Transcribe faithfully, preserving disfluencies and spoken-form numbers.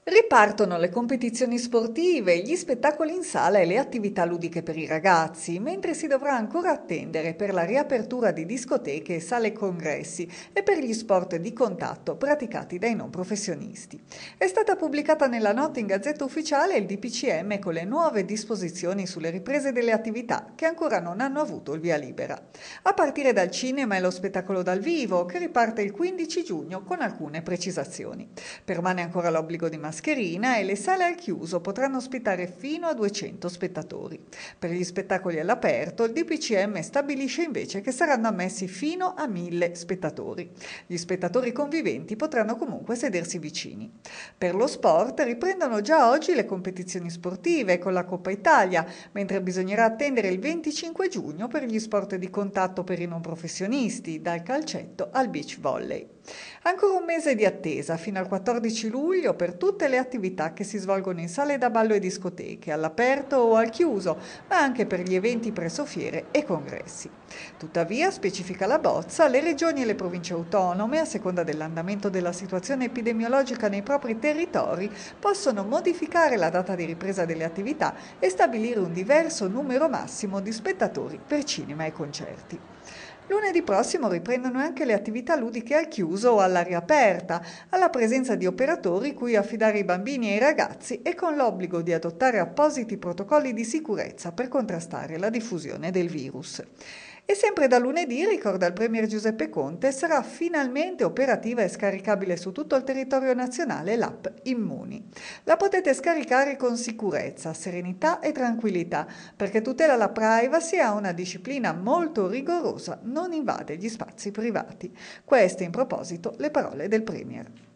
Ripartono le competizioni sportive, gli spettacoli in sala e le attività ludiche per i ragazzi, mentre si dovrà ancora attendere per la riapertura di discoteche e sale congressi e per gli sport di contatto praticati dai non professionisti. È stata pubblicata nella notte in Gazzetta Ufficiale il D P C M con le nuove disposizioni sulle riprese delle attività che ancora non hanno avuto il via libera. A partire dal cinema e lo spettacolo dal vivo, che riparte il quindici giugno con alcune precisazioni. Permane ancora l'obbligo di mascherina e le sale al chiuso potranno ospitare fino a duecento spettatori. Per gli spettacoli all'aperto, il D P C M stabilisce invece che saranno ammessi fino a mille spettatori. Gli spettatori conviventi potranno comunque sedersi vicini. Per lo sport riprendono già oggi le competizioni sportive con la Coppa Italia, mentre bisognerà attendere il venticinque giugno per gli sport di contatto per i non professionisti, dal calcetto al beach volley. Ancora un mese di attesa, fino al quattordici luglio, per tutte le attività che si svolgono in sale da ballo e discoteche, all'aperto o al chiuso, ma anche per gli eventi presso fiere e congressi. Tuttavia, specifica la bozza, le regioni e le province autonome, a seconda dell'andamento della situazione epidemiologica nei propri territori, possono modificare la data di ripresa delle attività e stabilire un diverso numero massimo di spettatori per cinema e concerti. Lunedì prossimo riprendono anche le attività ludiche al chiuso o all'aria aperta, alla presenza di operatori cui affidare i bambini e i ragazzi e con l'obbligo di adottare appositi protocolli di sicurezza per contrastare la diffusione del virus. E sempre da lunedì, ricorda il Premier Giuseppe Conte, sarà finalmente operativa e scaricabile su tutto il territorio nazionale l'app Immuni. La potete scaricare con sicurezza, serenità e tranquillità, perché tutela la privacy e ha una disciplina molto rigorosa, non invade gli spazi privati. Queste in proposito le parole del Premier.